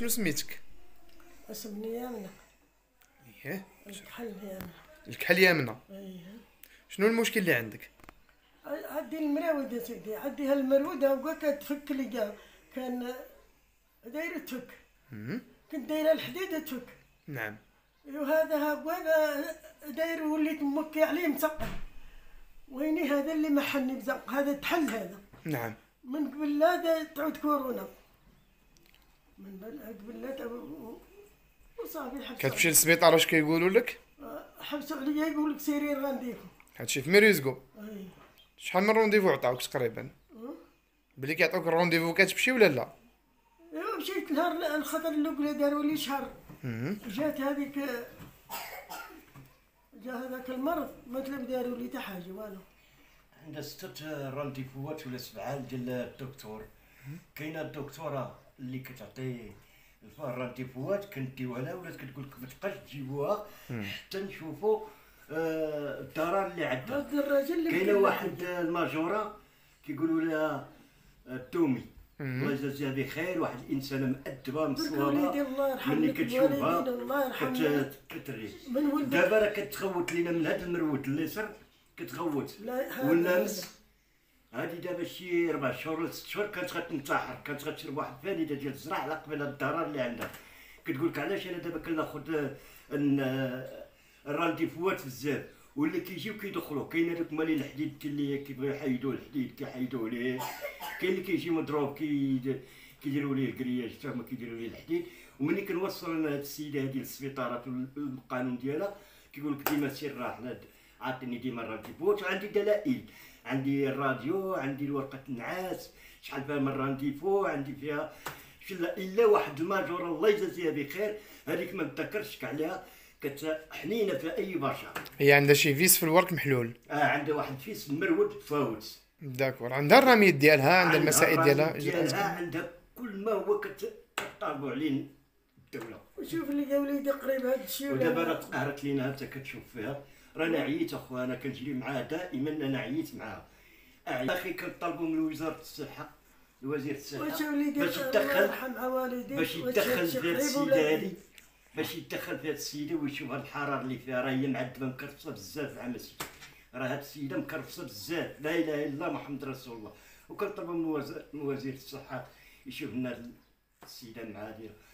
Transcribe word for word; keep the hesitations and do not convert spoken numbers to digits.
سميتك؟ اسمني يامنة. ايه الكحل يامنة. الكحل يامنة. ايه. شنو المشكل اللي عندك؟ عندي المراود يا سيدي، عندي هالمرودة وقت تفك لي جا. كان دايرة تفك. مم. كنت دايرة الحديدة تفك. نعم. وهذا هذا داير وليت مكي عليه مسقط. ويني هذا اللي محني بزق، هذا تحل هذا. نعم. من قبل لا تعود كورونا. من قبل لا وصافي حبسوا. كتمشي للسبيطار واش كيقولوا لك؟ حبسوا عليا يقول لك سيري رانديفو. هادشي في ميريزكو. اي. شحال من رونديفو عطاوك تقريبا؟ بلي كيعطوك الرونديفو كتمشي ولا لا؟ ايوا مشيت نهار الخطر الاولى داروا لي شهر. جات هذيك جا هذاك المرض ما تلم داروا لي حتى حاجه والو. عندها ستة رانديفوات ولا سبعة ديال الدكتور. كاينه الدكتوره اللي كتعطي الرانديفوات كنديوها لها ولات كتقول لك ما تبقاش تجيبوها حتى نشوفوا آه الضرر اللي عندها. هذا الراجل اللي كاينه واحد الماجوره كيقولوا لها التومي الله يجازيها بخير، واحد الانسانه مؤدبه مصوبه ملي كتشوفها كتري. دابا راه كتخوت لينا من هذا المرود اليسر كتخوت والناس هادي دابا شي ربع شهور ولا ست شهور كانت غتنتحر، كانت غتشرب واحد الفانيده ديال الزرع على قبل هاد الضرر اللي عندها. كتقول لك علاش انا دابا كناخذ الرانديفوات بزاف واللي كيجيو كيدخلوا. كاين هذوك مالي الحديد اللي كيبغيو يحيدوا الحديد كيحيدوه ليه، كاين اللي كيجي مضروب كي كيديروا ليه الكرياج حتى هما كيديروا ليه الحديد. وملي كنوصل هاد السيده هادي للسبيطارات والقانون ديالها كيقول لك ديما سير راح عاطيني ديما الرانديفوات. وعندي دلائل، عندي الراديو، عندي الورقه النعاس شحال فيها من رانديفو، عندي فيها الا واحد الماجوره الله يجازيها بخير هذيك ما نتذكرش عليها كتحنينه في اي بشر. هي عندها شي فيس في الورك محلول. اه عندها واحد فيس مرود فاوت. داكور. عندها الرميد ديالها، عندها المسائل ديالها ديالها عندها كل ما هو كطالبوا عليه الدوله. وشوف لي يا وليدي قريب هذا الشيء. ودابا راه تقهرت لينا انت كتشوف فيها. رانا عييت اخويا، انا كنجري معاها دائما، انا عييت معاها. اخي كنطالبوا من وزاره الصحه الوزير الصحه باش يتدخل باش يتدخل في هذه السيده هذه، باش يتدخل في هذه السيده ويشوف هذه الحراره اللي فيها. راه هي معذبه مكرفصه بزاف مع مسكين، راه هذه السيده مكرفصه بزاف. لا اله الا الله محمد رسول الله. وكنطلبوا من وزير الصحه يشوف لنا السيده مع هذه